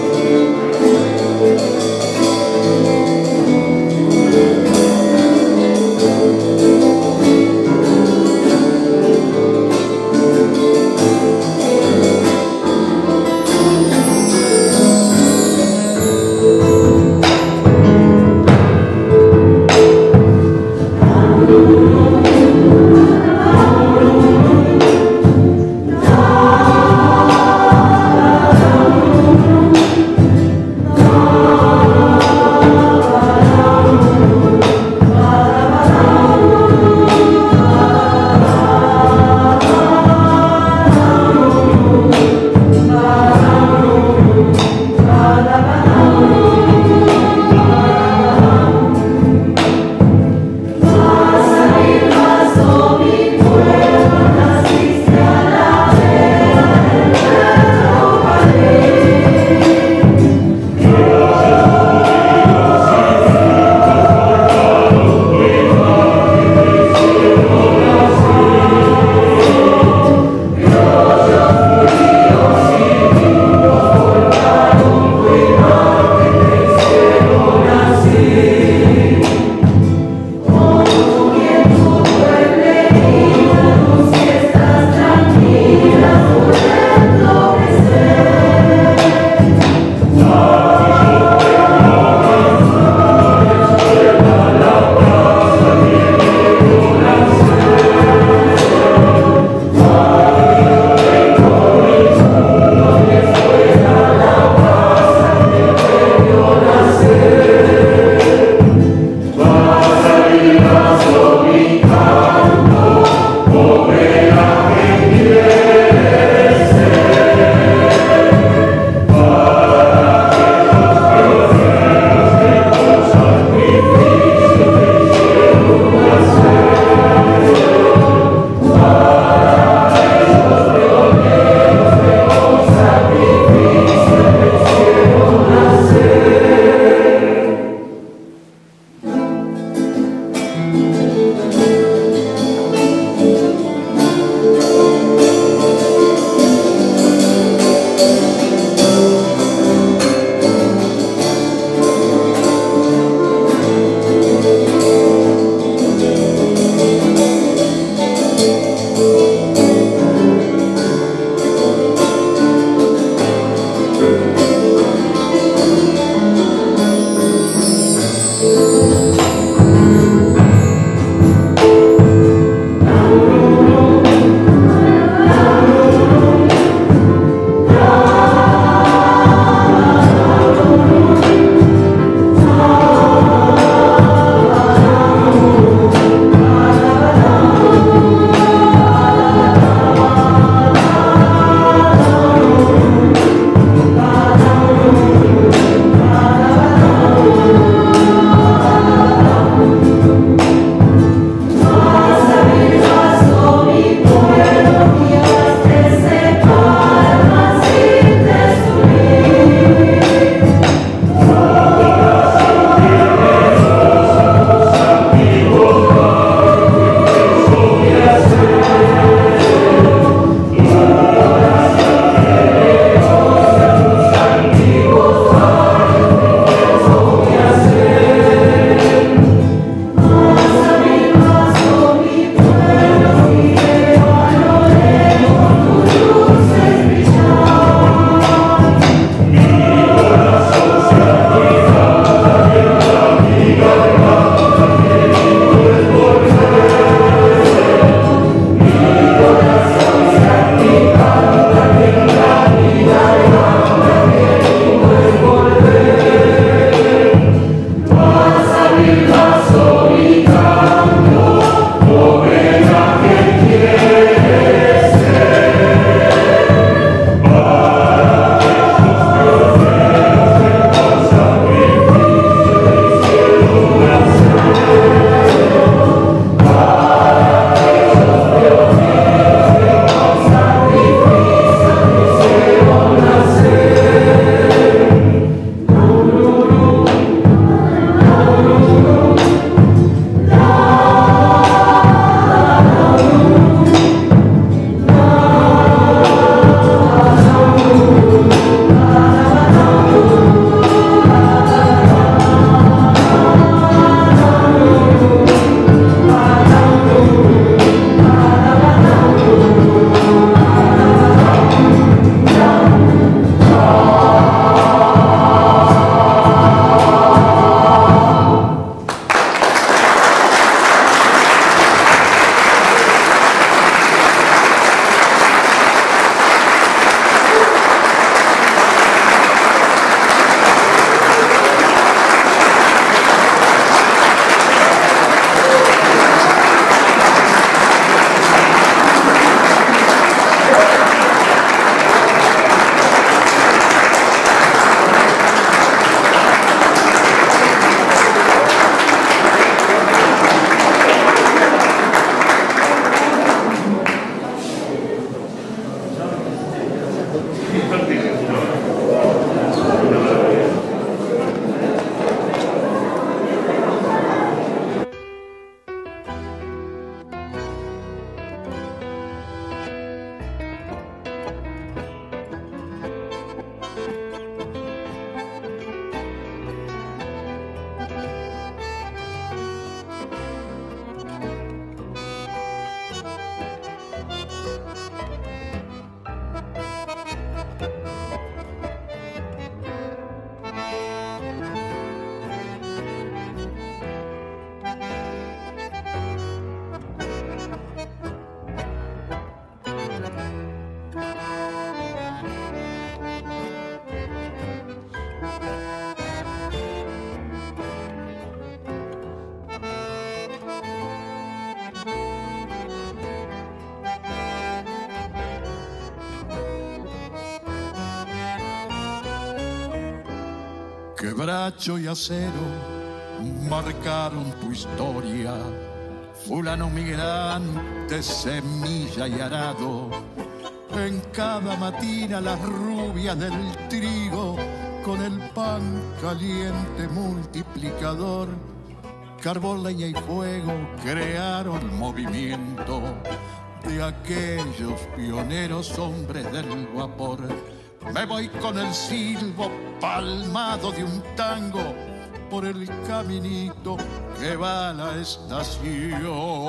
Quebracho y acero marcaron tu historia. Fulano migrante, semilla y arado. En cada matina las rubias del trigo, con el pan caliente multiplicador. Carbón, leña y fuego crearon movimiento de aquellos pioneros hombres del vapor. Me voy con el silbo palmado de un tango por el caminito que va a la estación.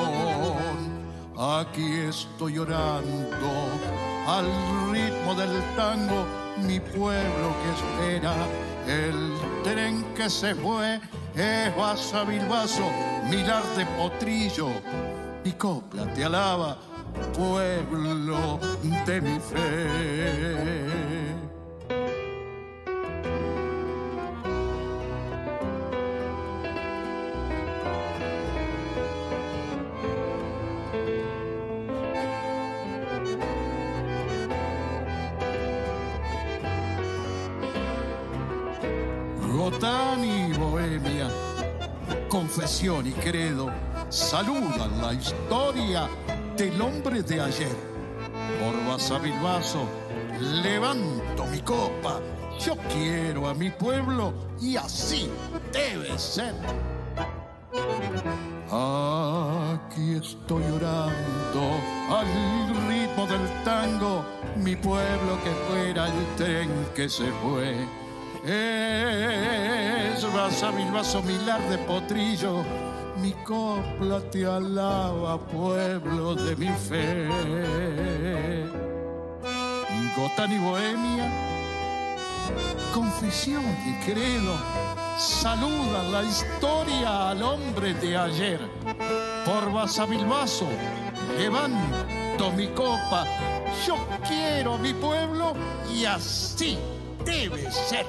Aquí estoy llorando al ritmo del tango, mi pueblo que espera el tren que se fue. Es Basavilbaso, Milar de Potrillo, mi copla te alaba, pueblo de mi fe. Gotán y Bohemia, confesión y credo, saludan la historia del hombre de ayer. Por Basavilbaso levanto mi copa, yo quiero a mi pueblo y así debe ser. Aquí estoy llorando al ritmo del tango, mi pueblo que fuera el tren que se fue. Es Basavilbaso, Milar de Potrillo, mi copla te alaba, pueblo de mi fe. Gotán y Bohemia, confesión y credo, saludan la historia al hombre de ayer. Por Basavilbaso levanto mi copa, yo quiero a mi pueblo y así debe ser.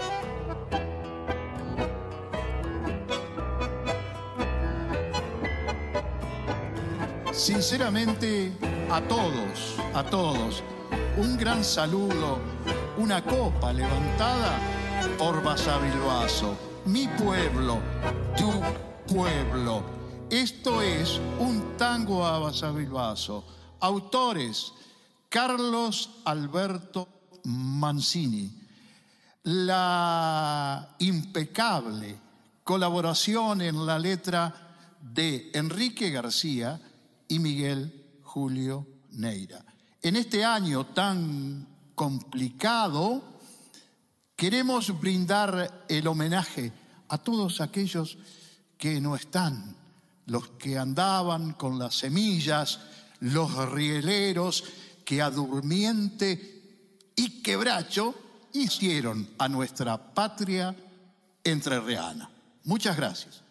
Sinceramente, a todos, a todos, un gran saludo, una copa levantada por Basavilbaso, mi pueblo, tu pueblo. Esto es un tango a Basavilbaso. Autores: Carlos Alberto Mancini. La impecable colaboración en la letra de Enrique García y Miguel Julio Neira. En este año tan complicado, queremos brindar el homenaje a todos aquellos que no están, los que andaban con las semillas, los rieleros que a Durmiente y Quebracho hicieron a nuestra patria entrerriana. Muchas gracias.